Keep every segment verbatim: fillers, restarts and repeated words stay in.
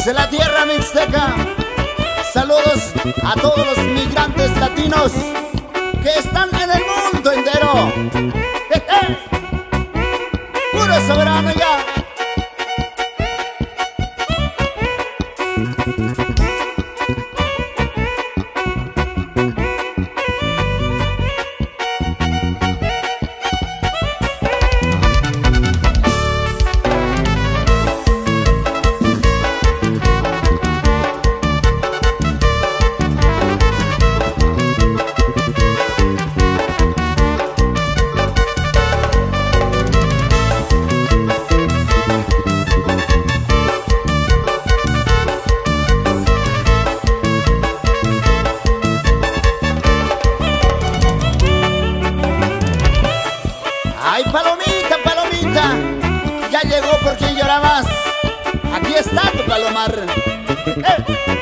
Desde la tierra mixteca, saludos a todos los migrantes latinos que están en el mundo entero. ¡Je, je! ¡Puro soberano ya! Ay, palomita, palomita, ya llegó por quien llorabas. Aquí está tu palomar. ¡Eh!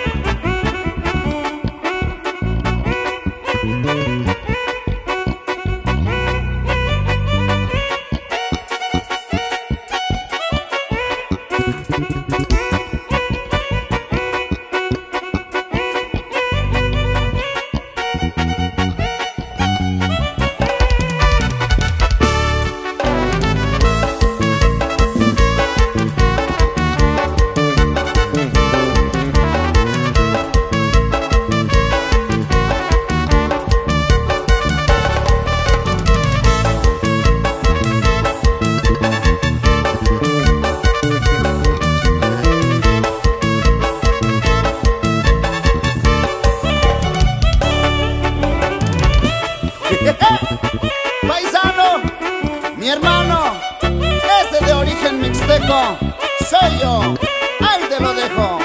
Paisano, mi hermano, ese de origen mixteco, soy yo, ahí te lo dejo.